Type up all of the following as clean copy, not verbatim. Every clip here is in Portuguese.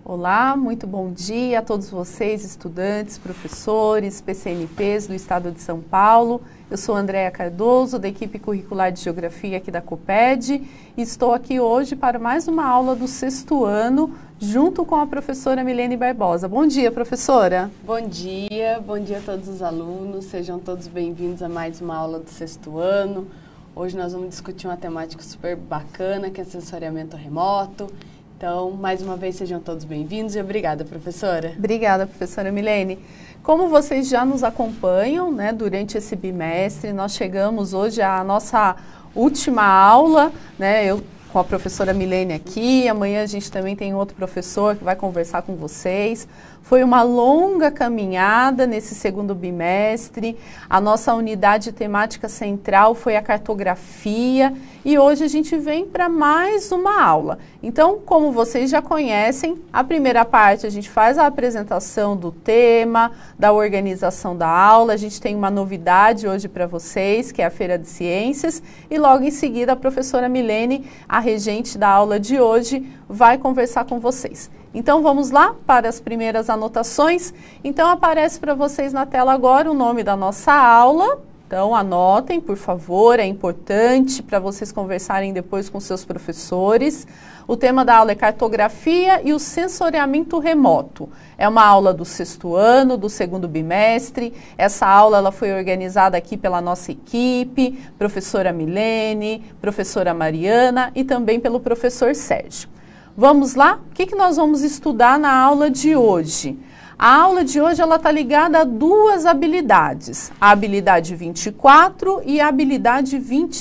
Olá, muito bom dia a todos vocês, estudantes, professores, PCNPs do Estado de São Paulo. Eu sou Andréa Cardoso, da equipe curricular de Geografia aqui da COPED, e estou aqui hoje para mais uma aula do sexto ano, junto com a professora Milene Barbosa. Bom dia, professora. Bom dia a todos os alunos, sejam todos bem-vindos a mais uma aula do sexto ano. Hoje nós vamos discutir uma temática super bacana, que é sensoriamento remoto. Então, mais uma vez, sejam todos bem-vindos e obrigada, professora. Obrigada, professora Milene. Como vocês já nos acompanham, né, durante esse bimestre, nós chegamos hoje à nossa última aula, né, eu com a professora Milene aqui, amanhã a gente também tem outro professor que vai conversar com vocês. Foi uma longa caminhada nesse segundo bimestre, a nossa unidade temática central foi a cartografia e hoje a gente vem para mais uma aula. Então, como vocês já conhecem, a primeira parte a gente faz a apresentação do tema, da organização da aula, a gente tem uma novidade hoje para vocês, que é a Feira de Ciências, e logo em seguida a professora Milene, a regente da aula de hoje, vai conversar com vocês. Então vamos lá para as primeiras anotações. Então aparece para vocês na tela agora o nome da nossa aula. Então anotem, por favor, é importante para vocês conversarem depois com seus professores. O tema da aula é cartografia e o sensoriamento remoto. É uma aula do sexto ano, do segundo bimestre. Essa aula ela foi organizada aqui pela nossa equipe, professora Milene, professora Mariana e também pelo professor Sérgio. Vamos lá? O que nós vamos estudar na aula de hoje? A aula de hoje ela está ligada a duas habilidades, a habilidade 24 e a habilidade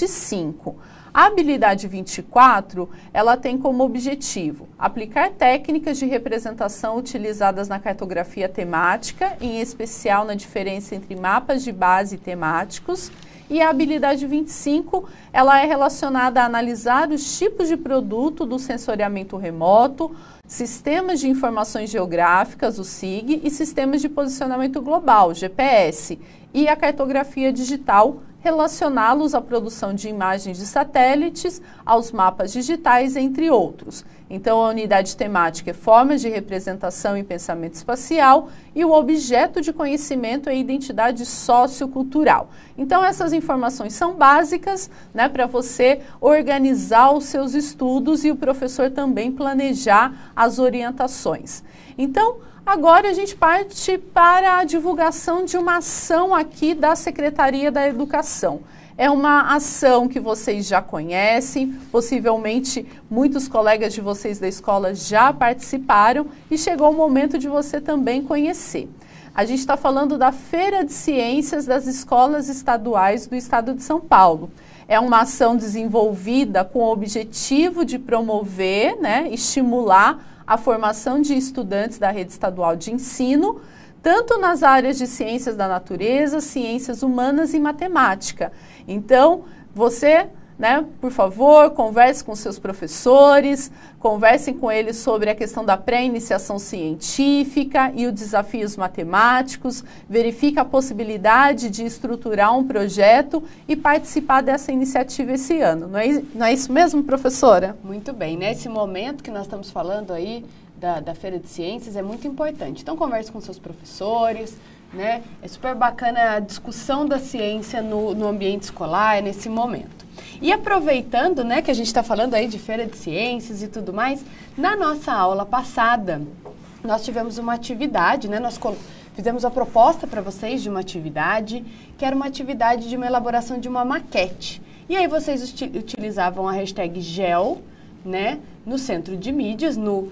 25. A habilidade 24, ela tem como objetivo aplicar técnicas de representação utilizadas na cartografia temática, em especial na diferença entre mapas de base e temáticos. E a habilidade 25, ela é relacionada a analisar os tipos de produto do sensoriamento remoto, sistemas de informações geográficas, o SIG, e sistemas de posicionamento global, GPS, e a cartografia digital, relacioná-los à produção de imagens de satélites, aos mapas digitais, entre outros. Então, a unidade temática é formas de representação e pensamento espacial e o objeto de conhecimento é identidade sociocultural. Então, essas informações são básicas, né, para você organizar os seus estudos e o professor também planejar as orientações. Então, agora a gente parte para a divulgação de uma ação aqui da Secretaria da Educação. É uma ação que vocês já conhecem, possivelmente muitos colegas de vocês da escola já participaram e chegou o momento de você também conhecer. A gente está falando da Feira de Ciências das Escolas Estaduais do Estado de São Paulo. É uma ação desenvolvida com o objetivo de promover, né, estimular a formação de estudantes da rede estadual de ensino, tanto nas áreas de ciências da natureza, ciências humanas e matemática. Então, você, né, por favor, converse com seus professores, conversem com eles sobre a questão da pré-iniciação científica e os desafios matemáticos, verifique a possibilidade de estruturar um projeto e participar dessa iniciativa esse ano. Não é isso mesmo, professora? Muito bem, nesse momento que nós estamos falando aí da Feira de Ciências é muito importante. Então, converse com seus professores, né? É super bacana a discussão da ciência no ambiente escolar nesse momento. E aproveitando, né, que a gente está falando aí de Feira de Ciências e tudo mais, na nossa aula passada, nós tivemos uma atividade, né, nós fizemos a proposta para vocês de uma atividade, que era uma atividade de uma elaboração de uma maquete. E aí vocês utilizavam a hashtag GEL, né, no centro de mídias, no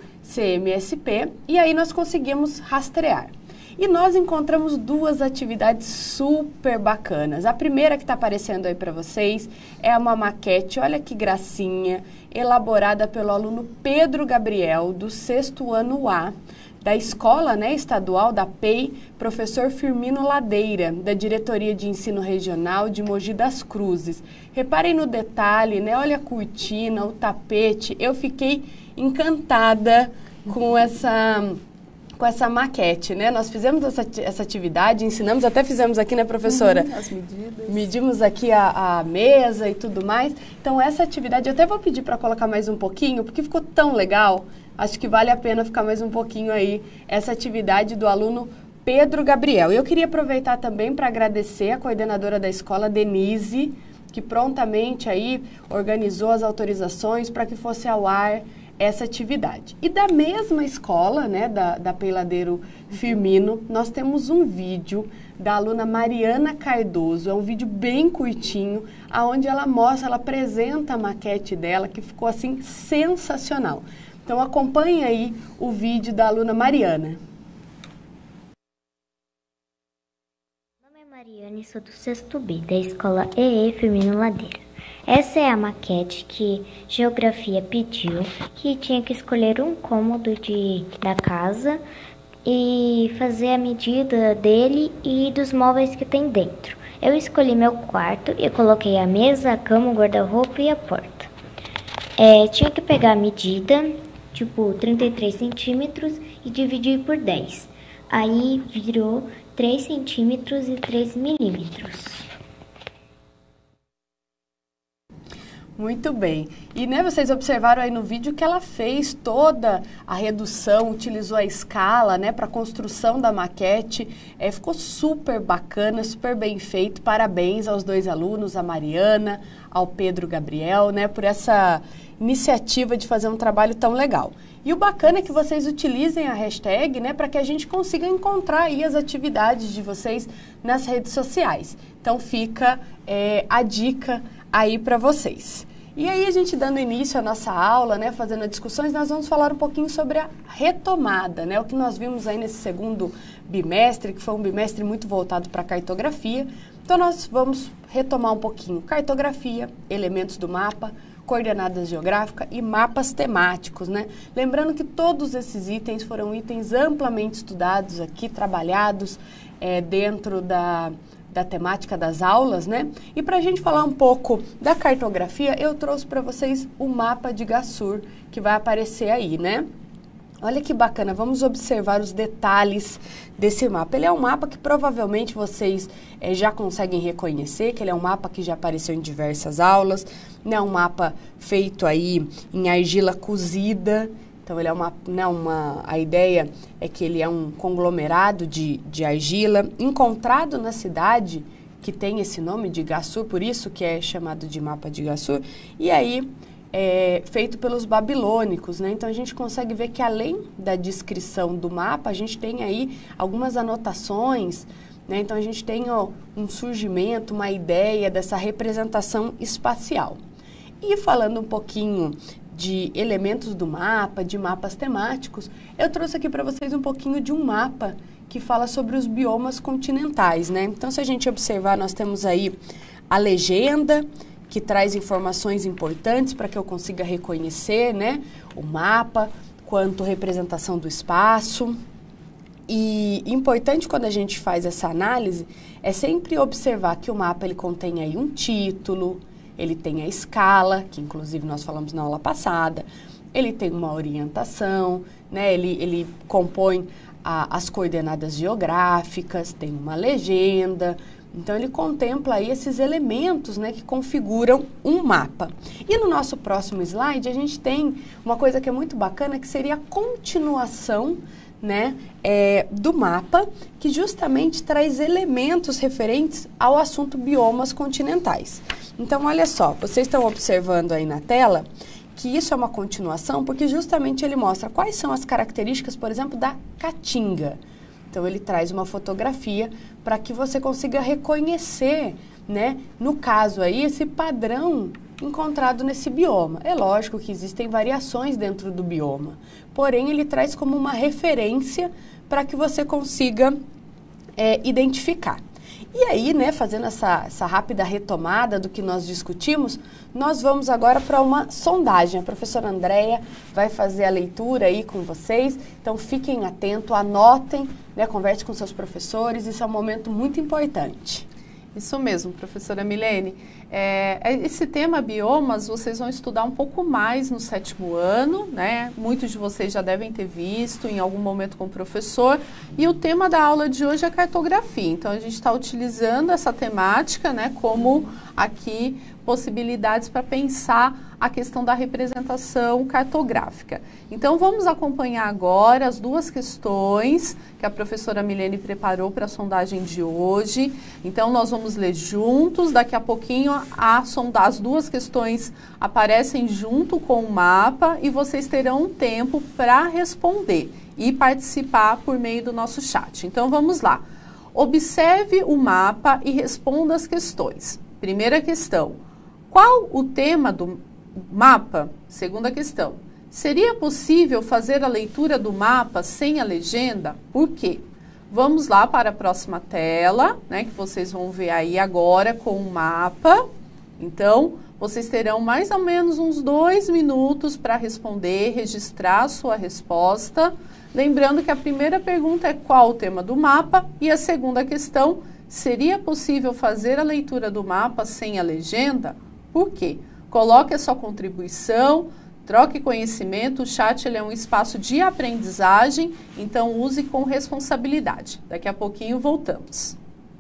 CMSP, e aí nós conseguimos rastrear. E nós encontramos duas atividades super bacanas. A primeira que está aparecendo aí para vocês é uma maquete, olha que gracinha, elaborada pelo aluno Pedro Gabriel, do sexto ano A, da escola, né, estadual da PEI, professor Firmino Ladeira, da Diretoria de Ensino Regional de Mogi das Cruzes. Reparem no detalhe, né, olha a cortina, o tapete, eu fiquei encantada com essa maquete, né? Nós fizemos essa atividade, ensinamos, até fizemos aqui, né, professora? As medidas. Medimos aqui a mesa e tudo mais. Então, essa atividade, eu até vou pedir para colocar mais um pouquinho, porque ficou tão legal. acho que vale a pena ficar mais um pouquinho aí essa atividade do aluno Pedro Gabriel. Eu queria aproveitar também para agradecer a coordenadora da escola, Denise, que prontamente aí organizou as autorizações para que fosse ao ar essa atividade. E da mesma escola, né, da Peiladeiro Firmino, nós temos um vídeo da aluna Mariana Cardoso, é um vídeo bem curtinho, onde ela mostra, ela apresenta a maquete dela, que ficou assim sensacional. Então acompanhe aí o vídeo da aluna Mariana. Mariane, sou do 6º B, da escola EE Firmino Ladeira. Essa é a maquete que Geografia pediu, que tinha que escolher um cômodo da casa e fazer a medida dele e dos móveis que tem dentro. Eu escolhi meu quarto e coloquei a mesa, a cama, o guarda-roupa e a porta. Tinha que pegar a medida, tipo 33 centímetros, e dividir por 10. Aí virou 3 centímetros e 3 milímetros. Muito bem. E vocês observaram aí no vídeo que ela fez toda a redução, utilizou a escala, para a construção da maquete. Ficou super bacana, super bem feito. Parabéns aos 2 alunos, a Mariana, ao Pedro Gabriel, por essa iniciativa de fazer um trabalho tão legal. E o bacana é que vocês utilizem a hashtag, para que a gente consiga encontrar aí as atividades de vocês nas redes sociais. Então fica a dica aí para vocês. E aí a gente dando início à nossa aula, fazendo as discussões, nós vamos falar um pouquinho sobre a retomada, o que nós vimos aí nesse segundo bimestre, que foi um bimestre muito voltado para a cartografia. Então nós vamos retomar um pouquinho cartografia, elementos do mapa, coordenadas geográficas e mapas temáticos, Lembrando que todos esses itens foram itens amplamente estudados aqui, trabalhados dentro da temática das aulas, E para a gente falar um pouco da cartografia, eu trouxe para vocês o mapa de Gassur, que vai aparecer aí, Olha que bacana, vamos observar os detalhes desse mapa. Ele é um mapa que provavelmente vocês já conseguem reconhecer, que ele é um mapa que já apareceu em diversas aulas, um mapa feito aí em argila cozida. Então, ele é a ideia é que ele é um conglomerado de argila encontrado na cidade que tem esse nome de Gassur, por isso que é chamado de mapa de Gassur, e aí feito pelos babilônicos, Então, a gente consegue ver que além da descrição do mapa, a gente tem aí algumas anotações, Então, a gente tem um surgimento, uma ideia dessa representação espacial. E falando um pouquinho de elementos do mapa, de mapas temáticos, eu trouxe aqui para vocês um pouquinho de um mapa que fala sobre os biomas continentais, Então, se a gente observar, nós temos aí a legenda, que traz informações importantes para que eu consiga reconhecer, o mapa, quanto representação do espaço. E importante quando a gente faz essa análise é sempre observar que o mapa ele contém aí um título, ele tem a escala, que inclusive nós falamos na aula passada, ele tem uma orientação, ele compõe as coordenadas geográficas, tem uma legenda. Então, ele contempla aí esses elementos que configuram um mapa. E no nosso próximo slide, a gente tem uma coisa que é muito bacana, que seria a continuação do mapa, que justamente traz elementos referentes ao assunto biomas continentais. Então, olha só, vocês estão observando aí na tela que isso é uma continuação, porque justamente ele mostra quais são as características, por exemplo, da caatinga. Então, ele traz uma fotografia para que você consiga reconhecer, no caso aí, esse padrão encontrado nesse bioma. É lógico que existem variações dentro do bioma, porém, ele traz como uma referência para que você consiga identificar. E aí, fazendo essa rápida retomada do que nós discutimos, nós vamos agora para uma sondagem. A professora Andréia vai fazer a leitura aí com vocês, então fiquem atentos, anotem, converse com seus professores, isso é um momento muito importante. Isso mesmo, professora Milene. Esse tema biomas, vocês vão estudar um pouco mais no 7º ano, Muitos de vocês já devem ter visto em algum momento com o professor. E o tema da aula de hoje é cartografia. Então, a gente está utilizando essa temática, como aqui possibilidades para pensar a questão da representação cartográfica. Então, vamos acompanhar agora as duas questões que a professora Milene preparou para a sondagem de hoje. Então, nós vamos ler juntos. Daqui a pouquinho, as duas questões aparecem junto com o mapa e vocês terão um tempo para responder e participar por meio do nosso chat. Então, vamos lá. Observe o mapa e responda as questões. Primeira questão. Qual o tema do mapa? Segunda questão. Seria possível fazer a leitura do mapa sem a legenda? Por quê? Vamos lá para a próxima tela, né, que vocês vão ver aí agora com o mapa. Então, vocês terão mais ou menos uns 2 minutos para responder, registrar a sua resposta. Lembrando que a primeira pergunta é qual o tema do mapa e a segunda questão, seria possível fazer a leitura do mapa sem a legenda? Por quê? Coloque a sua contribuição, troque conhecimento, o chat ele é um espaço de aprendizagem, então use com responsabilidade. Daqui a pouquinho voltamos.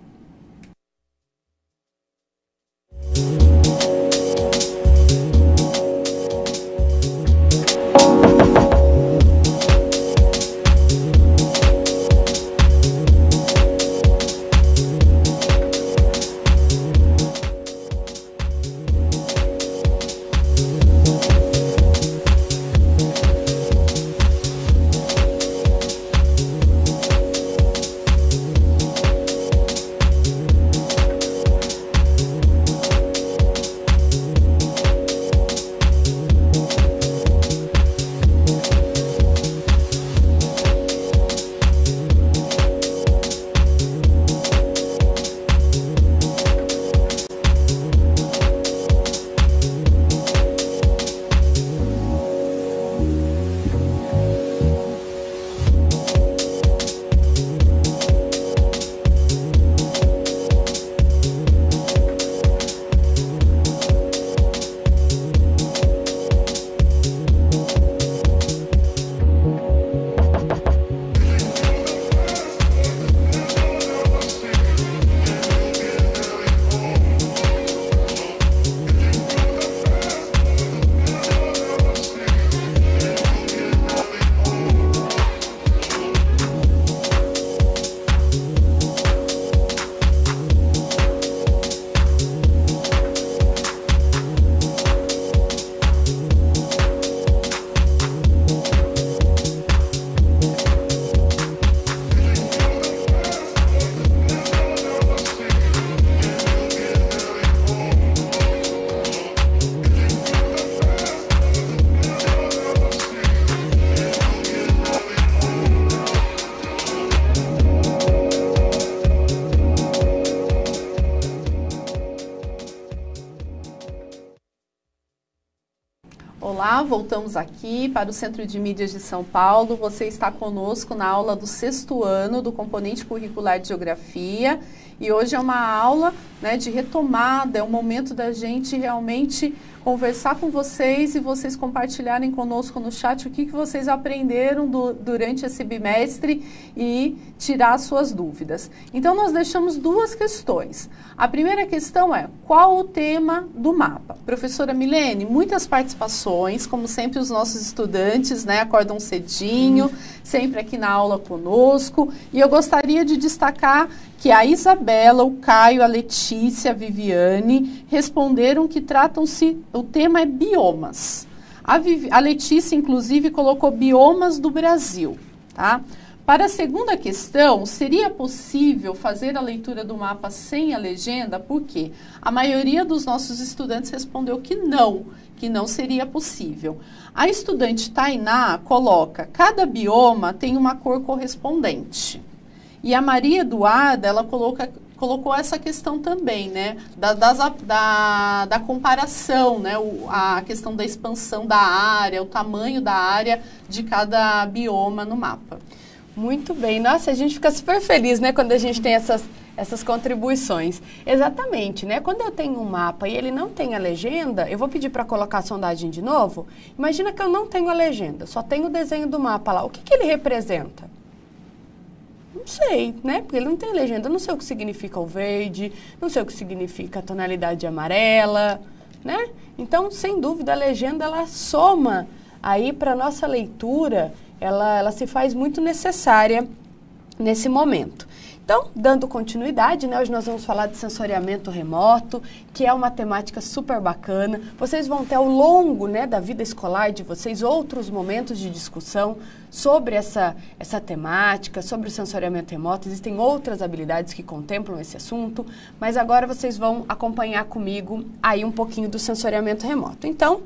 Olá, voltamos aqui para o Centro de Mídias de São Paulo. Você está conosco na aula do 6º ano do componente curricular de Geografia. E hoje é uma aula, né, de retomada, é um momento da gente realmente conversar com vocês e vocês compartilharem conosco no chat o que vocês aprenderam durante esse bimestre e tirar suas dúvidas. Então, nós deixamos 2 questões. A primeira questão é, qual o tema do mapa? Professora Milene, muitas participações, como sempre os nossos estudantes, né, acordam cedinho, sempre aqui na aula conosco, e eu gostaria de destacar que a Isabela, o Caio, a Letícia, a Viviane responderam que o tema é biomas. A Letícia, inclusive, colocou biomas do Brasil, tá? Para a segunda questão, seria possível fazer a leitura do mapa sem a legenda? Por quê? A maioria dos nossos estudantes respondeu que não seria possível. A estudante Tainá coloca, cada bioma tem uma cor correspondente. E a Maria Eduarda, ela colocou essa questão também, né, da comparação, né, a questão da expansão da área, o tamanho da área de cada bioma no mapa. Muito bem. Nossa, a gente fica super feliz, né, quando a gente tem essas contribuições. Exatamente, né? Quando eu tenho um mapa e ele não tem a legenda, eu vou pedir para colocar a sondagem de novo. Imagina que eu não tenho a legenda, só tenho o desenho do mapa lá. O que ele representa? Não sei, né? Porque ele não tem legenda. Eu não sei o que significa o verde, não sei o que significa a tonalidade amarela. né? Então, sem dúvida, a legenda, ela soma aí para a nossa leitura, ela se faz muito necessária nesse momento. Então, dando continuidade, né, hoje nós vamos falar de sensoriamento remoto, que é uma temática super bacana. Vocês vão ter ao longo, né, da vida escolar de vocês outros momentos de discussão sobre essa temática, sobre o sensoriamento remoto. Existem outras habilidades que contemplam esse assunto, mas agora vocês vão acompanhar comigo aí um pouquinho do sensoriamento remoto. Então,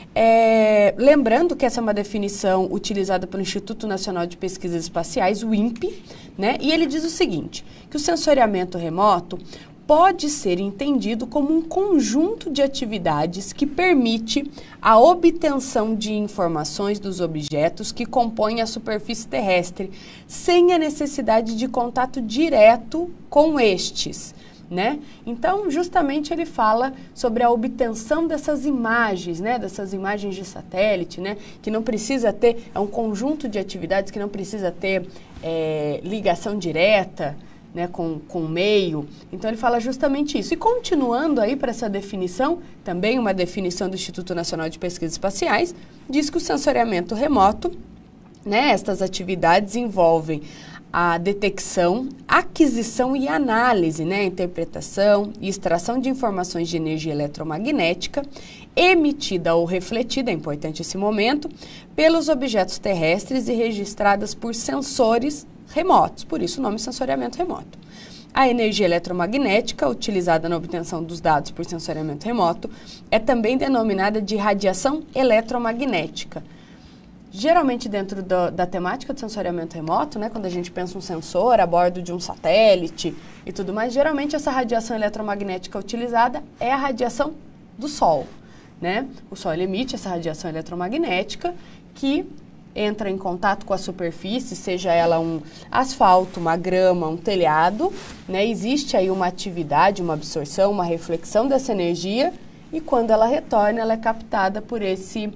lembrando que essa é uma definição utilizada pelo Instituto Nacional de Pesquisas Espaciais, o INPE, né? E ele diz o seguinte, que o sensoriamento remoto pode ser entendido como um conjunto de atividades que permite a obtenção de informações dos objetos que compõem a superfície terrestre, sem a necessidade de contato direto com estes. Né? Então, justamente ele fala sobre a obtenção dessas imagens, né? Dessas imagens de satélite, né? Que não precisa ter, é um conjunto de atividades que não precisa ter ligação direta, né? com o meio. Então, ele fala justamente isso. E continuando aí para essa definição, também uma definição do Instituto Nacional de Pesquisas Espaciais, diz que o sensoriamento remoto, né? Estas atividades envolvem a detecção, aquisição e análise, né, interpretação e extração de informações de energia eletromagnética emitida ou refletida, é importante esse momento, pelos objetos terrestres e registradas por sensores remotos, por isso o nome sensoriamento remoto. A energia eletromagnética, utilizada na obtenção dos dados por sensoriamento remoto, é também denominada de radiação eletromagnética. Geralmente dentro da temática de sensoriamento remoto, né, quando a gente pensa um sensor a bordo de um satélite e tudo mais, geralmente essa radiação eletromagnética utilizada é a radiação do Sol, né? O Sol ele emite essa radiação eletromagnética que entra em contato com a superfície, seja ela um asfalto, uma grama, um telhado, né? Existe aí uma atividade, uma absorção, uma reflexão dessa energia e quando ela retorna, ela é captada por esse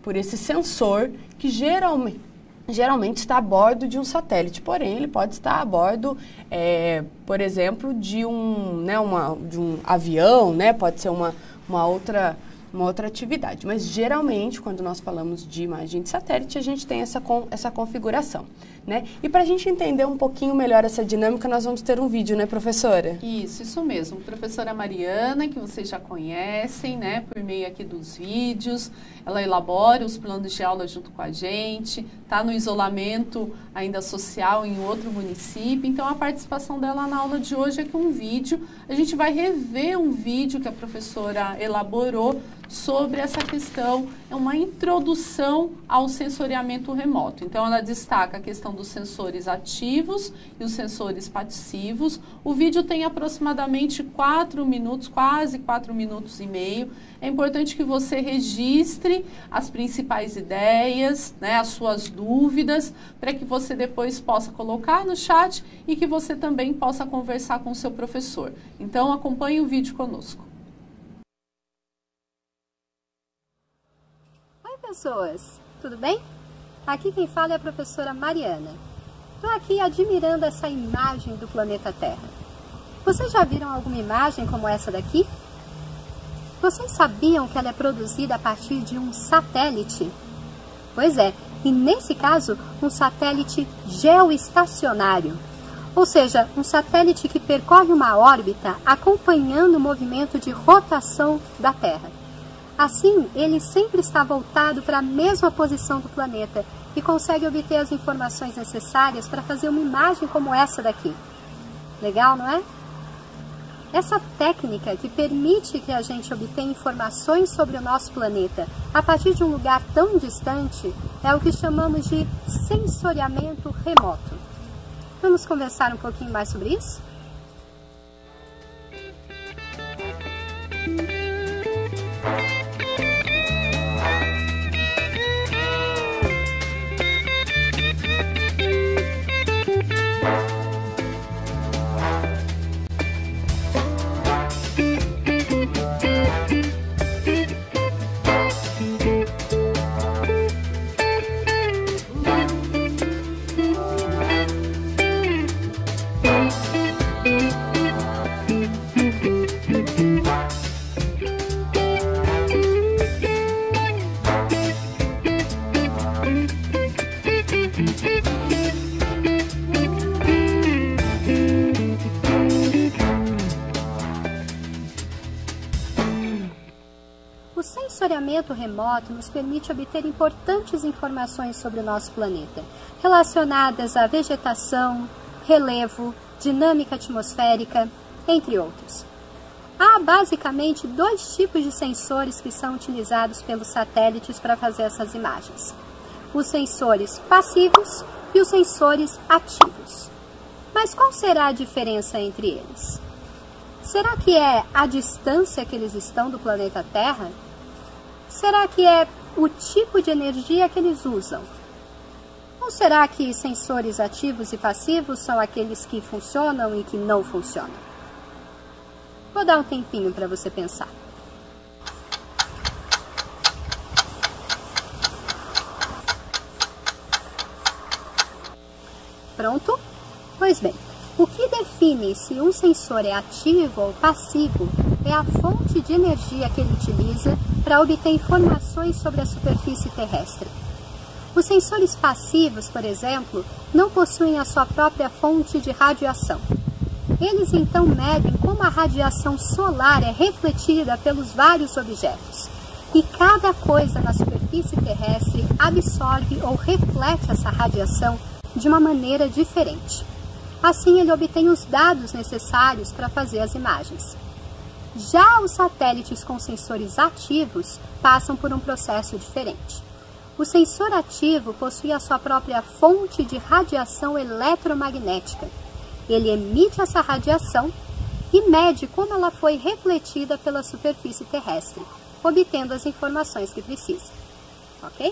sensor que geralmente está a bordo de um satélite, porém ele pode estar a bordo, por exemplo, de um avião, né? Pode ser uma outra atividade, mas geralmente quando nós falamos de imagem de satélite a gente tem essa configuração, né? E para a gente entender um pouquinho melhor essa dinâmica nós vamos ter um vídeo, né, professora? Isso mesmo, professora Mariana, que vocês já conhecem, né, por meio aqui dos vídeos, ela elabora os planos de aula junto com a gente, está no isolamento ainda social em outro município, então a participação dela na aula de hoje é com um vídeo, a gente vai rever um vídeo que a professora elaborou sobre essa questão, é uma introdução ao sensoriamento remoto. Então, ela destaca a questão dos sensores ativos e os sensores passivos. O vídeo tem aproximadamente 4 minutos, quase 4 minutos e meio. É importante que você registre as principais ideias, né, as suas dúvidas, para que você depois possa colocar no chat e que você também possa conversar com o seu professor. Então, acompanhe o vídeo conosco. Pessoas, tudo bem? Aqui quem fala é a professora Mariana. Estou aqui admirando essa imagem do planeta Terra. Vocês já viram alguma imagem como essa daqui? Vocês sabiam que ela é produzida a partir de um satélite? Pois é, e nesse caso, um satélite geoestacionário. Ou seja, um satélite que percorre uma órbita acompanhando o movimento de rotação da Terra. Assim, ele sempre está voltado para a mesma posição do planeta e consegue obter as informações necessárias para fazer uma imagem como essa daqui. Legal, não é? Essa técnica que permite que a gente obtenha informações sobre o nosso planeta a partir de um lugar tão distante é o que chamamos de sensoriamento remoto. Vamos conversar um pouquinho mais sobre isso? sensoriamento remoto nos permite obter importantes informações sobre o nosso planeta, relacionadas à vegetação, relevo, dinâmica atmosférica, entre outros. Há basicamente 2 tipos de sensores que são utilizados pelos satélites para fazer essas imagens: os sensores passivos e os sensores ativos. Mas qual será a diferença entre eles? Será que é a distância que eles estão do planeta Terra? Será que é o tipo de energia que eles usam? Ou será que sensores ativos e passivos são aqueles que funcionam e que não funcionam? Vou dar um tempinho para você pensar. Pronto? Pois bem, o que define se um sensor é ativo ou passivo é a fonte de energia que ele utiliza para obter informações sobre a superfície terrestre. Os sensores passivos, por exemplo, não possuem a sua própria fonte de radiação. Eles então medem como a radiação solar é refletida pelos vários objetos, e cada coisa na superfície terrestre absorve ou reflete essa radiação de uma maneira diferente. Assim, ele obtém os dados necessários para fazer as imagens. Já os satélites com sensores ativos passam por um processo diferente. O sensor ativo possui a sua própria fonte de radiação eletromagnética. Ele emite essa radiação e mede como ela foi refletida pela superfície terrestre, obtendo as informações que precisa. Ok?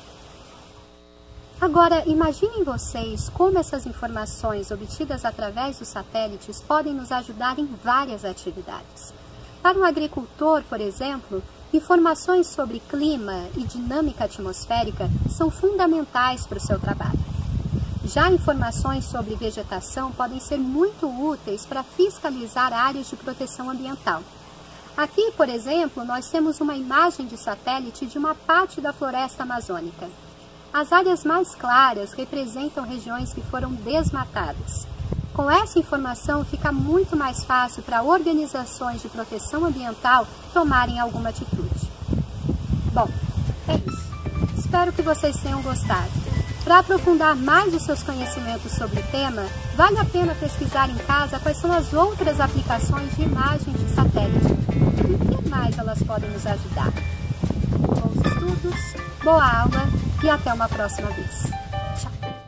Agora, imaginem vocês como essas informações obtidas através dos satélites podem nos ajudar em várias atividades. Para um agricultor, por exemplo, informações sobre clima e dinâmica atmosférica são fundamentais para o seu trabalho. Já informações sobre vegetação podem ser muito úteis para fiscalizar áreas de proteção ambiental. Aqui, por exemplo, nós temos uma imagem de satélite de uma parte da floresta amazônica. As áreas mais claras representam regiões que foram desmatadas. Com essa informação, fica muito mais fácil para organizações de proteção ambiental tomarem alguma atitude. Bom, é isso. Espero que vocês tenham gostado. Para aprofundar mais os seus conhecimentos sobre o tema, vale a pena pesquisar em casa quais são as outras aplicações de imagem de satélite e o que mais elas podem nos ajudar. Bons estudos, boa aula e até uma próxima vez. Tchau!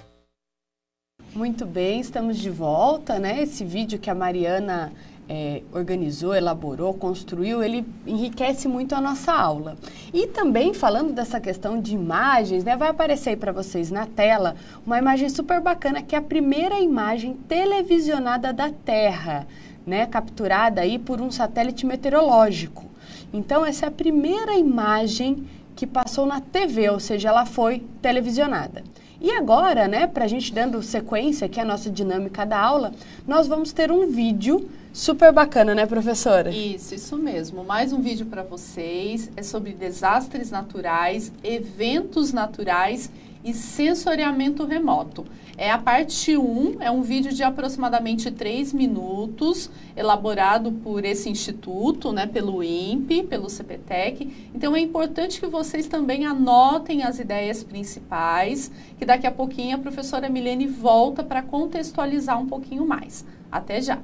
Muito bem, estamos de volta, né? Esse vídeo que a Mariana organizou, elaborou, construiu, ele enriquece muito a nossa aula. E também, falando dessa questão de imagens, né, vai aparecer aí para vocês na tela uma imagem super bacana, que é a primeira imagem televisionada da Terra, né, capturada aí por um satélite meteorológico. Então, essa é a primeira imagem que passou na TV, ou seja, ela foi televisionada. E agora, né, para a gente dando sequência aqui à nossa dinâmica da aula, nós vamos ter um vídeo super bacana, né, professora? Isso mesmo. Mais um vídeo para vocês. É sobre desastres naturais, eventos naturais e sensoriamento remoto. É a parte 1, é um vídeo de aproximadamente 3 minutos, elaborado por esse instituto, né, pelo INPE, pelo CPTEC. Então é importante que vocês também anotem as ideias principais, que daqui a pouquinho a professora Milene volta para contextualizar um pouquinho mais. Até já!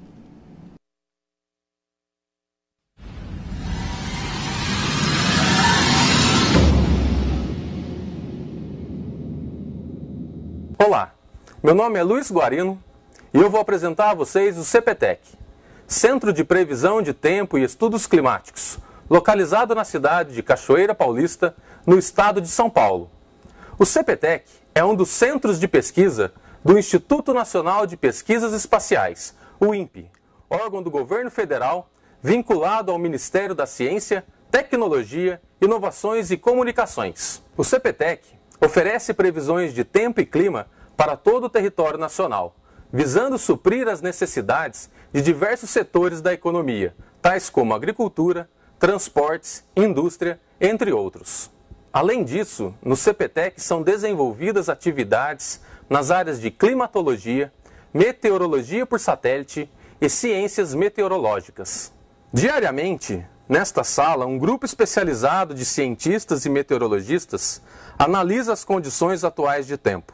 Olá, meu nome é Luiz Guarino e eu vou apresentar a vocês o CPTEC, Centro de Previsão de Tempo e Estudos Climáticos, localizado na cidade de Cachoeira Paulista, no estado de São Paulo. O CPTEC é um dos centros de pesquisa do Instituto Nacional de Pesquisas Espaciais, o INPE, órgão do governo federal vinculado ao Ministério da Ciência, Tecnologia, Inovações e Comunicações. O CPTEC oferece previsões de tempo e clima para todo o território nacional, visando suprir as necessidades de diversos setores da economia, tais como agricultura, transportes, indústria, entre outros. Além disso, no CPTEC são desenvolvidas atividades nas áreas de climatologia, meteorologia por satélite e ciências meteorológicas. Diariamente, nesta sala, um grupo especializado de cientistas e meteorologistas analisa as condições atuais de tempo.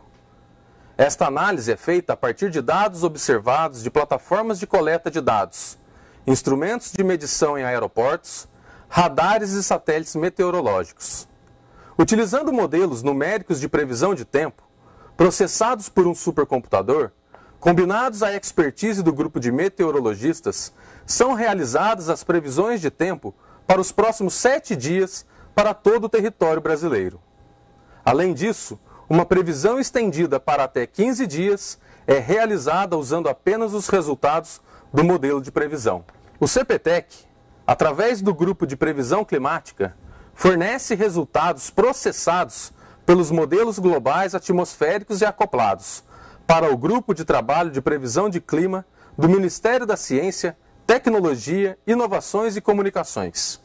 Esta análise é feita a partir de dados observados de plataformas de coleta de dados, instrumentos de medição em aeroportos, radares e satélites meteorológicos. Utilizando modelos numéricos de previsão de tempo, processados por um supercomputador, combinados à expertise do grupo de meteorologistas, são realizadas as previsões de tempo para os próximos 7 dias para todo o território brasileiro. Além disso, uma previsão estendida para até 15 dias é realizada usando apenas os resultados do modelo de previsão. O CPTEC, através do grupo de previsão climática, fornece resultados processados pelos modelos globais atmosféricos e acoplados para o grupo de trabalho de previsão de clima do Ministério da Ciência, Tecnologia, Inovações e Comunicações.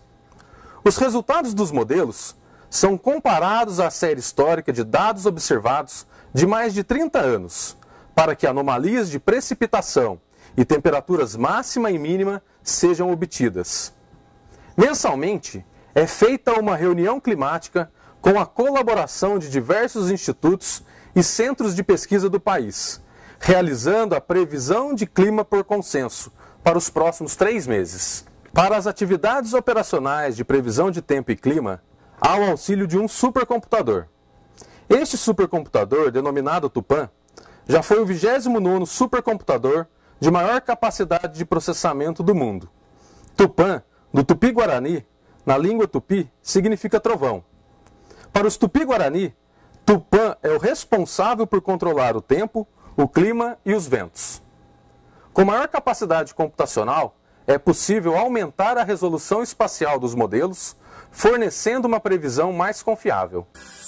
Os resultados dos modelos são comparados à série histórica de dados observados de mais de 30 anos, para que anomalias de precipitação e temperaturas máxima e mínima sejam obtidas. Mensalmente, é feita uma reunião climática com a colaboração de diversos institutos e centros de pesquisa do país, realizando a previsão de clima por consenso para os próximos 3 meses. Para as atividades operacionais de previsão de tempo e clima, há o auxílio de um supercomputador. Este supercomputador, denominado Tupã, já foi o 29º supercomputador de maior capacidade de processamento do mundo. Tupã, do Tupi-Guarani, na língua tupi, significa trovão. Para os Tupi-Guarani, Tupã é o responsável por controlar o tempo, o clima e os ventos. Com maior capacidade computacional, é possível aumentar a resolução espacial dos modelos, fornecendo uma previsão mais confiável.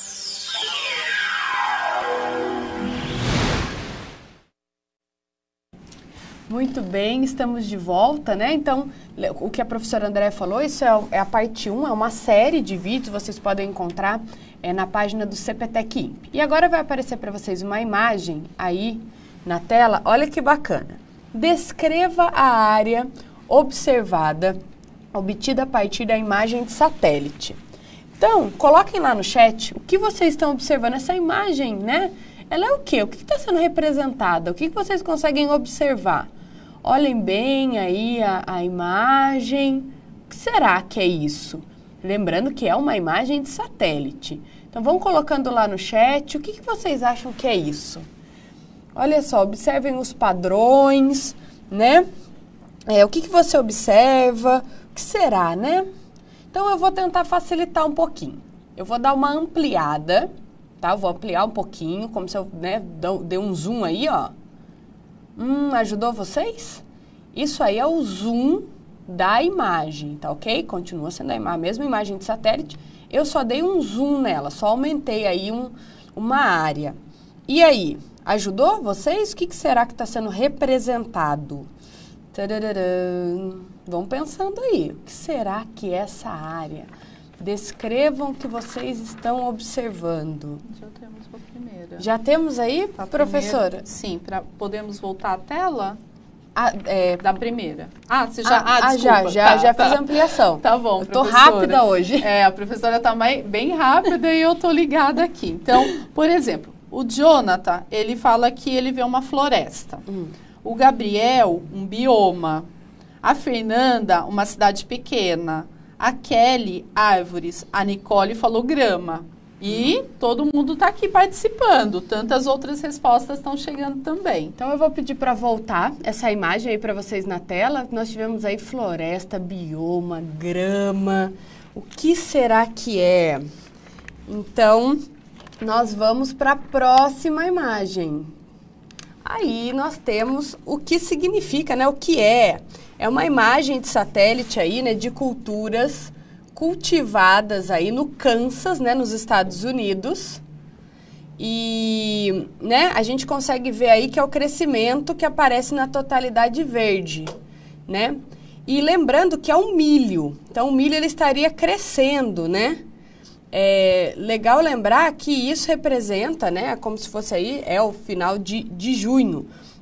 Muito bem, estamos de volta, né? Então, o que a professora Andréa falou, isso é a parte 1, é uma série de vídeos, vocês podem encontrar na página do CPTEC INPE. E agora vai aparecer para vocês uma imagem aí na tela, olha que bacana. Descreva a área observada, obtida a partir da imagem de satélite. Então, coloquem lá no chat o que vocês estão observando. Essa imagem, né? Ela é o quê? O que está sendo representada? O que vocês conseguem observar? Olhem bem aí a imagem. O que será que é isso? Lembrando que é uma imagem de satélite. Então, vão colocando lá no chat o que vocês acham que é isso. Olha só, observem os padrões, né? O que você observa? O que será, né? Então, eu vou tentar facilitar um pouquinho. Eu vou dar uma ampliada, tá? Eu vou ampliar um pouquinho, como se eu, né, dei um zoom aí, ó. Ajudou vocês? Isso aí é o zoom da imagem, tá ok? Continua sendo a mesma imagem de satélite. Eu só dei um zoom nela, só aumentei aí uma área. E aí, ajudou vocês? O que será que está sendo representado? Tarararã. Vão pensando aí, o que será que é essa área? Descrevam o que vocês estão observando. Já temos a primeira. Já temos aí, professora? Sim, podemos voltar à tela? Da primeira. Você já fiz a ampliação. Tá bom, eu tô rápida hoje. A professora tá bem rápida e eu tô ligada aqui. Então, por exemplo, o Jonathan, ele fala que ele vê uma floresta. O Gabriel, um bioma. A Fernanda, uma cidade pequena. A Kelly, árvores. A Nicole falou grama. E todo mundo está aqui participando. Tantas outras respostas estão chegando também. Então, eu vou pedir para voltar essa imagem aí para vocês na tela. Nós tivemos aí floresta, bioma, grama. O que será que é? Então, nós vamos para a próxima imagem. Aí, nós temos o que significa, né? O que é? É uma imagem de satélite aí, né? De culturas cultivadas aí no Kansas, né, nos Estados Unidos. E, né, a gente consegue ver aí que é o crescimento que aparece na totalidade verde, né? E lembrando que é um milho. Então, o milho ele estaria crescendo, né? É legal lembrar que isso representa, né, como se fosse aí, é o final de junho.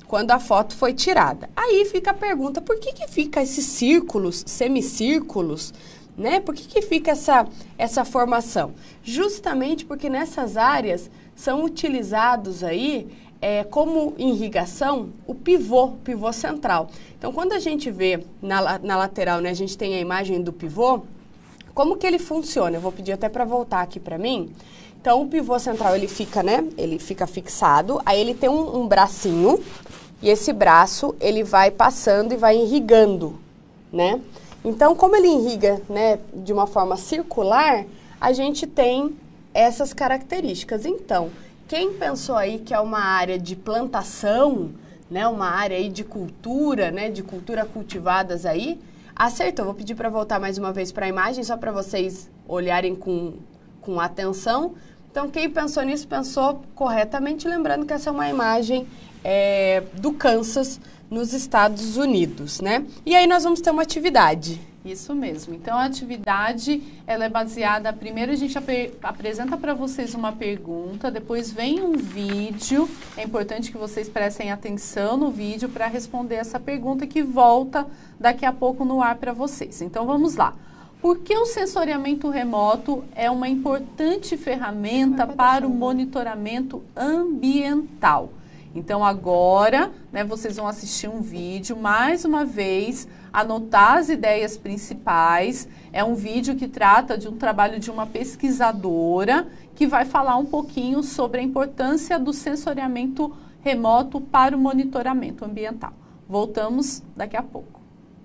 quando a foto foi tirada. Aí fica a pergunta, por que fica esses círculos, semicírculos, né? Por que fica essa formação? Justamente porque nessas áreas são utilizados aí, como irrigação, o pivô central. Então, quando a gente vê na lateral, né, a gente tem a imagem do pivô, como que ele funciona? Eu vou pedir até para voltar aqui para mim. Então, o pivô central, ele fica, né, ele fica fixado, aí ele tem um bracinho, e esse braço, ele vai passando e vai irrigando, né? Então, como ele irriga, né, de uma forma circular, a gente tem essas características. Então, quem pensou aí que é uma área de plantação, né, uma área aí de cultura, né, de cultura cultivadas aí, acertou. Vou pedir para voltar mais uma vez para a imagem, só para vocês olharem com atenção. Então, quem pensou nisso, pensou corretamente, lembrando que essa é uma imagem do Kansas, nos Estados Unidos, né? E aí nós vamos ter uma atividade. Isso mesmo. Então, a atividade, ela é baseada... Primeiro, a gente apresenta para vocês uma pergunta, depois vem um vídeo. É importante que vocês prestem atenção no vídeo para responder essa pergunta que volta daqui a pouco no ar para vocês. Então, vamos lá. Por que o sensoriamento remoto é uma importante ferramenta para o monitoramento ambiental? Então, agora, né, vocês vão assistir um vídeo, mais uma vez, anotar as ideias principais. É um vídeo que trata de um trabalho de uma pesquisadora que vai falar um pouquinho sobre a importância do sensoriamento remoto para o monitoramento ambiental. Voltamos daqui a pouco.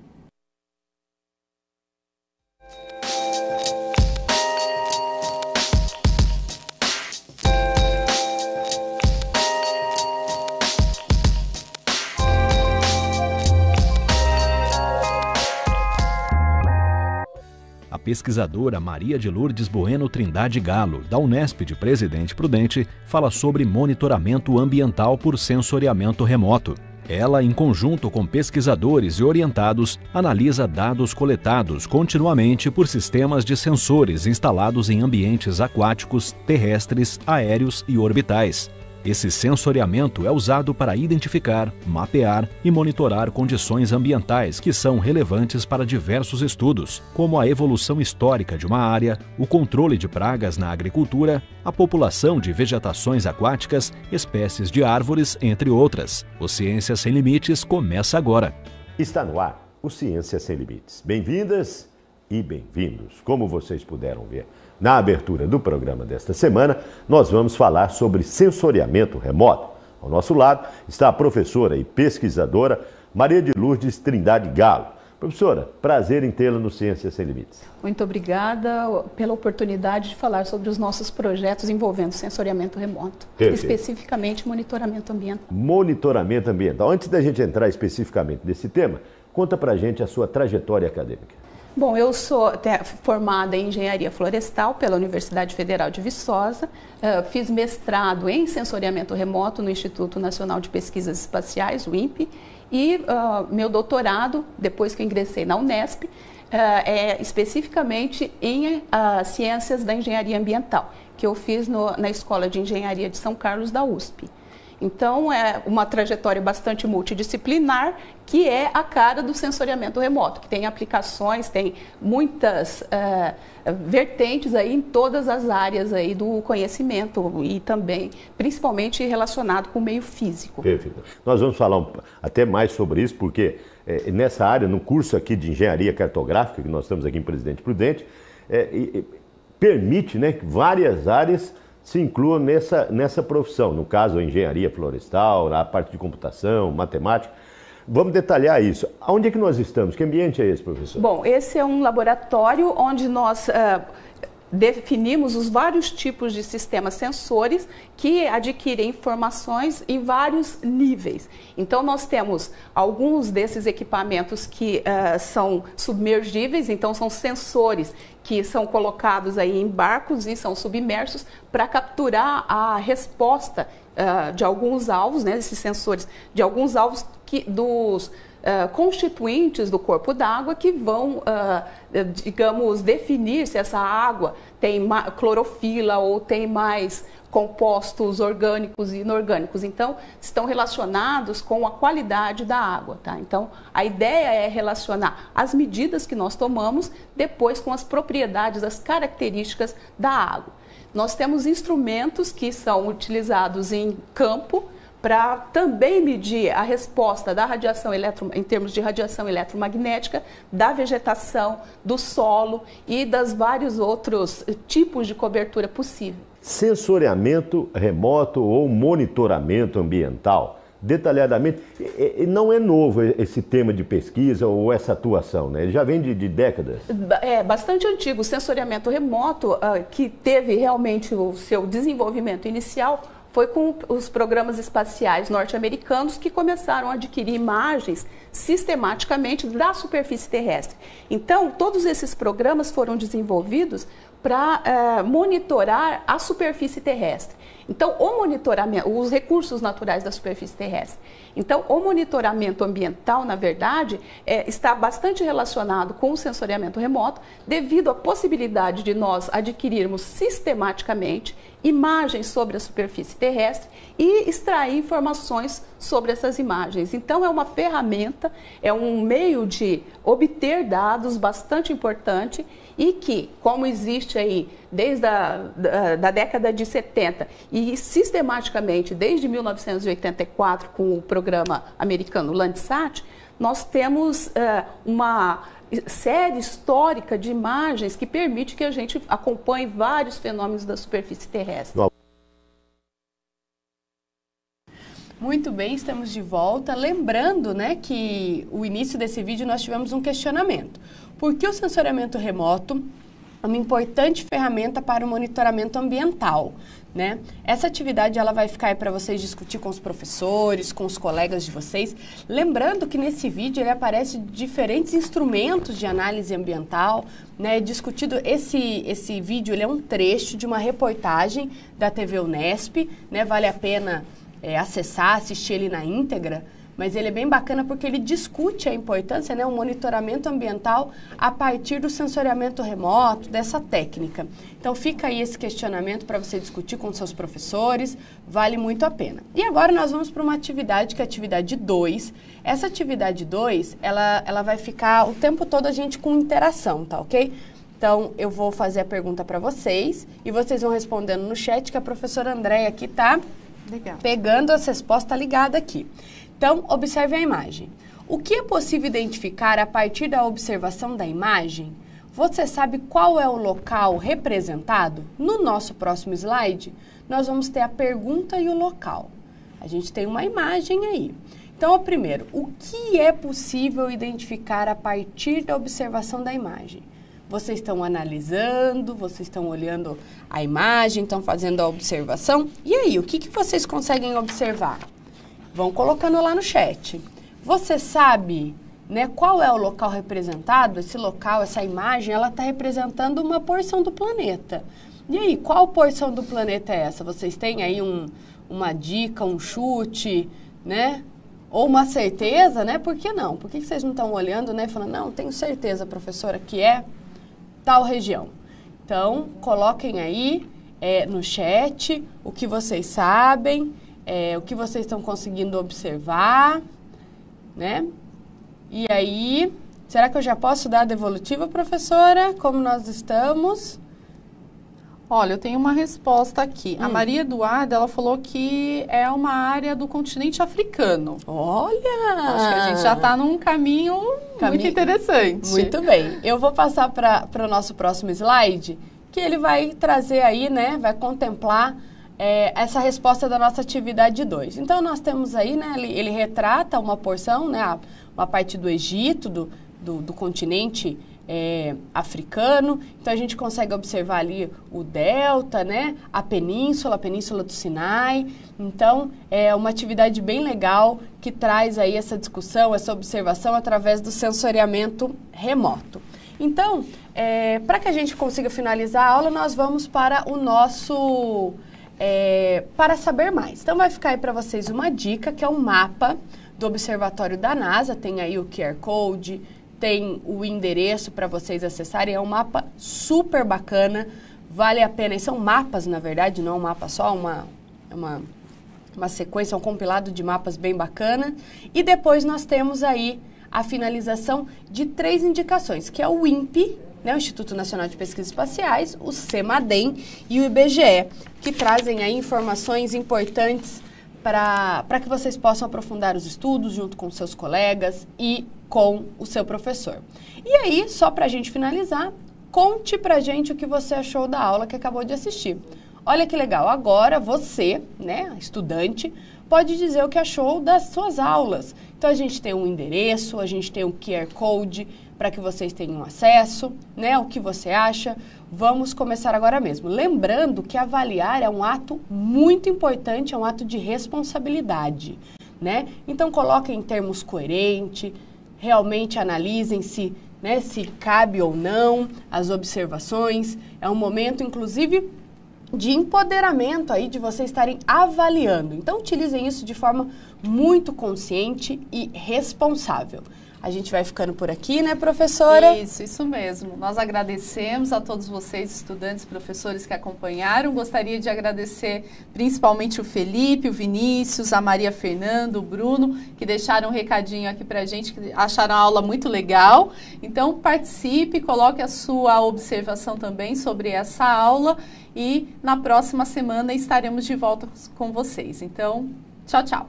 A pesquisadora Maria de Lourdes Bueno Trindade Galo, da Unesp de Presidente Prudente, fala sobre monitoramento ambiental por sensoriamento remoto. Ela, em conjunto com pesquisadores e orientados, analisa dados coletados continuamente por sistemas de sensores instalados em ambientes aquáticos, terrestres, aéreos e orbitais. Esse sensoriamento é usado para identificar, mapear e monitorar condições ambientais que são relevantes para diversos estudos, como a evolução histórica de uma área, o controle de pragas na agricultura, a população de vegetações aquáticas, espécies de árvores, entre outras. O Ciência Sem Limites começa agora. Está no ar o Ciência Sem Limites. Bem-vindas e bem-vindos. Como vocês puderam ver na abertura do programa desta semana, nós vamos falar sobre sensoriamento remoto. Ao nosso lado está a professora e pesquisadora Maria de Lourdes Trindade Galo. Professora, prazer em tê-la no Ciência Sem Limites. Muito obrigada pela oportunidade de falar sobre os nossos projetos envolvendo sensoriamento remoto, especificamente monitoramento ambiental. Monitoramento ambiental. Antes da gente entrar especificamente nesse tema, conta pra gente a sua trajetória acadêmica. Bom, eu sou formada em Engenharia Florestal pela Universidade Federal de Viçosa, fiz mestrado em sensoriamento remoto no Instituto Nacional de Pesquisas Espaciais, o INPE, e meu doutorado, depois que eu ingressei na Unesp, é especificamente em Ciências da Engenharia Ambiental, que eu fiz na Escola de Engenharia de São Carlos da USP. Então, é uma trajetória bastante multidisciplinar, que é a cara do sensoriamento remoto, que tem aplicações, tem muitas vertentes aí em todas as áreas aí do conhecimento e também, principalmente, relacionado com o meio físico. Perfeito. Nós vamos falar até mais sobre isso, porque nessa área, no curso aqui de Engenharia Cartográfica, que nós estamos aqui em Presidente Prudente, permite, né, que várias áreas se incluam nessa profissão, no caso a engenharia florestal, a parte de computação, matemática. Vamos detalhar isso. Onde é que nós estamos? Que ambiente é esse, professor? Bom, esse é um laboratório onde nós definimos os vários tipos de sistemas sensores que adquirem informações em vários níveis. Então, nós temos alguns desses equipamentos que são submergíveis, então são sensores que são colocados aí em barcos e são submersos para capturar a resposta de alguns alvos, né, esses sensores, de alguns alvos dos constituintes do corpo d'água que vão, digamos, definir se essa água tem clorofila ou tem mais compostos orgânicos e inorgânicos. Então, estão relacionados com a qualidade da água, tá? Então, a ideia é relacionar as medidas que nós tomamos depois com as propriedades, as características da água. Nós temos instrumentos que são utilizados em campo para também medir a resposta da radiação em termos de radiação eletromagnética, da vegetação, do solo e das vários outros tipos de cobertura possível. Sensoriamento remoto ou monitoramento ambiental, detalhadamente, não é novo esse tema de pesquisa ou essa atuação, né? Ele já vem de décadas. É bastante antigo. O sensoriamento remoto, que teve realmente o seu desenvolvimento inicial, foi com os programas espaciais norte-americanos que começaram a adquirir imagens sistematicamente da superfície terrestre. Então, todos esses programas foram desenvolvidos para monitorar a superfície terrestre. Então, o monitoramento, os recursos naturais da superfície terrestre. Então, o monitoramento ambiental, na verdade, está bastante relacionado com o sensoriamento remoto, devido à possibilidade de nós adquirirmos sistematicamente imagens sobre a superfície terrestre e extrair informações sobre essas imagens. Então, é uma ferramenta, é um meio de obter dados bastante importante e que, como existe aí desde da década de 70 e sistematicamente desde 1984 com o programa americano Landsat, nós temos uma série histórica de imagens que permite que a gente acompanhe vários fenômenos da superfície terrestre. Muito bem, estamos de volta. Lembrando, né, que o início desse vídeo nós tivemos um questionamento. Por que o sensoriamento remoto é uma importante ferramenta para o monitoramento ambiental, né? Essa atividade ela vai ficar aí para vocês discutir com os professores, com os colegas de vocês. Lembrando que nesse vídeo ele aparece diferentes instrumentos de análise ambiental, né? Discutido esse vídeo, ele é um trecho de uma reportagem da TV Unesp, né? Vale a pena acessar, assistir ele na íntegra. Mas ele é bem bacana porque ele discute a importância, né, o monitoramento ambiental a partir do sensoriamento remoto, dessa técnica. Então fica aí esse questionamento para você discutir com seus professores, vale muito a pena. E agora nós vamos para uma atividade que é a atividade 2. Essa atividade 2, ela vai ficar o tempo todo a gente com interação, tá ok? Então eu vou fazer a pergunta para vocês e vocês vão respondendo no chat que a professora Andréia aqui tá pegando as respostas ligadas aqui. Então, observe a imagem. O que é possível identificar a partir da observação da imagem? Você sabe qual é o local representado? No nosso próximo slide, nós vamos ter a pergunta e o local. A gente tem uma imagem aí. Então, primeiro, o que é possível identificar a partir da observação da imagem? Vocês estão analisando, vocês estão olhando a imagem, estão fazendo a observação. E aí, o que vocês conseguem observar? Vão colocando lá no chat. Você sabe, né, qual é o local representado? Esse local, essa imagem, ela está representando uma porção do planeta. E aí, qual porção do planeta é essa? Vocês têm aí uma dica, um chute, né? Ou uma certeza, né? Por que não? Por que vocês não estão olhando, né? Falando, não, tenho certeza, professora, que é tal região. Então, coloquem aí no chat o que vocês sabem, o que vocês estão conseguindo observar, né? E aí, será que eu já posso dar a devolutiva, professora? Como nós estamos? Olha, eu tenho uma resposta aqui. A Maria Eduarda, ela falou que é uma área do continente africano. Olha! Acho que a gente já está num caminho muito interessante. Muito bem. Eu vou passar para o nosso próximo slide, que ele vai trazer aí, né, vai contemplar essa resposta da nossa atividade 2. Então, nós temos aí, né, ele retrata uma porção, né, uma parte do Egito, do continente africano. Então, a gente consegue observar ali o delta, né, a península do Sinai. Então, é uma atividade bem legal que traz aí essa discussão, essa observação através do sensoriamento remoto. Então, para que a gente consiga finalizar a aula, nós vamos para o nosso... para saber mais. Então, vai ficar aí para vocês uma dica, que é um mapa do observatório da NASA. Tem aí o QR Code, tem o endereço para vocês acessarem. É um mapa super bacana. vale a pena, e são mapas, na verdade, não é um mapa só, uma sequência, um compilado de mapas bem bacana. E depois nós temos aí a finalização de 3 indicações, que é o INPE, né, o Instituto Nacional de Pesquisas Espaciais, o CEMADEM e o IBGE, que trazem aí informações importantes para que vocês possam aprofundar os estudos junto com seus colegas e com o seu professor. E aí, só para a gente finalizar, conte pra gente o que você achou da aula que acabou de assistir. Olha que legal, agora você, né, estudante, pode dizer o que achou das suas aulas. Então a gente tem um endereço, a gente tem um QR Code para que vocês tenham acesso, né, o que você acha. Vamos começar agora mesmo. Lembrando que avaliar é um ato muito importante, é um ato de responsabilidade, né? Então coloquem em termos coerentes, realmente analisem se cabe ou não as observações. É um momento, inclusive, de empoderamento aí, de vocês estarem avaliando. Então, utilizem isso de forma muito consciente e responsável. A gente vai ficando por aqui, né, professora? Isso mesmo. Nós agradecemos a todos vocês, estudantes, professores que acompanharam. Gostaria de agradecer principalmente o Felipe, o Vinícius, a Maria Fernanda, o Bruno, que deixaram um recadinho aqui pra gente, que acharam a aula muito legal. Então, participe, coloque a sua observação também sobre essa aula e na próxima semana estaremos de volta com vocês. Então, tchau, tchau.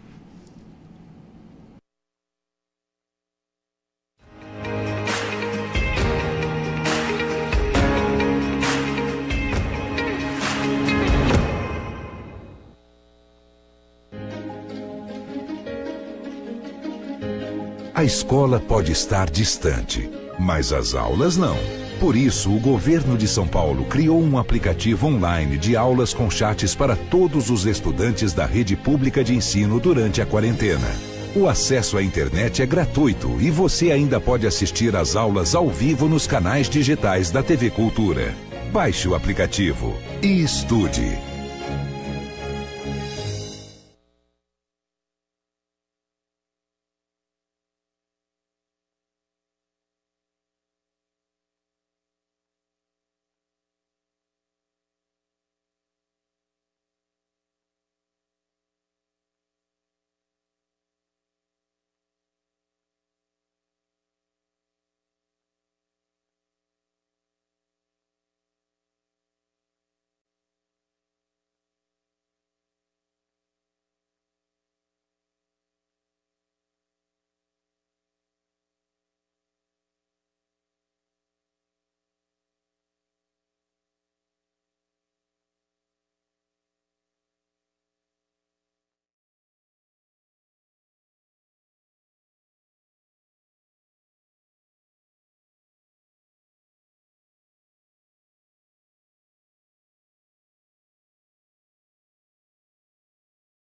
A escola pode estar distante, mas as aulas não. Por isso, o governo de São Paulo criou um aplicativo online de aulas com chats para todos os estudantes da rede pública de ensino durante a quarentena. O acesso à internet é gratuito e você ainda pode assistir às aulas ao vivo nos canais digitais da TV Cultura. Baixe o aplicativo e estude.